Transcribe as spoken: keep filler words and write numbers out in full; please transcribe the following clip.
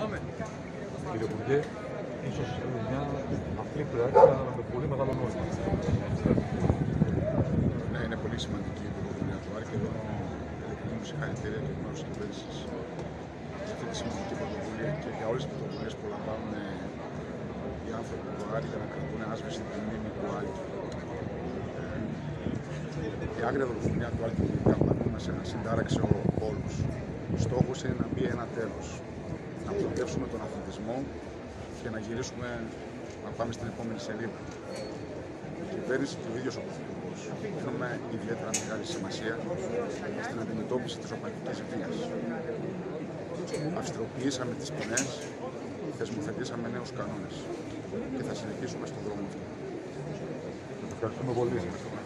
Κύριε Υπουργέ, ίσως μια απλή πράξη, αλλά με πολύ μεγάλο νόημα. Ναι, είναι πολύ σημαντική η πρωτοβουλία του Άρη και εδώ εκδίδουμε συγχαρητήρια και εκ μέρους της κυβέρνησης για αυτή τη σημαντική πρωτοβουλία και για όλες τις πρωτοβουλίες που λαμβάνουν οι άνθρωποι του Άρη για να κρατούν άσβεστη τη μνήμη του Άρη. Η άγρια δολοφονία του Άρη που πραγματικά σε ένα συντάραξε όλους. Ο στόχος είναι να μπει ένα τέλος. Να προστατεύσουμε τον αθλητισμό και να γυρίσουμε να πάμε στην επόμενη σελίδα. Η κυβέρνηση και ο ίδιος ο Πρωθυπουργός δίνουμε ιδιαίτερα μεγάλη σημασία στην αντιμετώπιση της οπαδικής βίας. Αυστηροποιήσαμε τις ποινές, θεσμοθετήσαμε νέους κανόνες και θα συνεχίσουμε στον δρόμο αυτό. Ευχαριστούμε πολύ.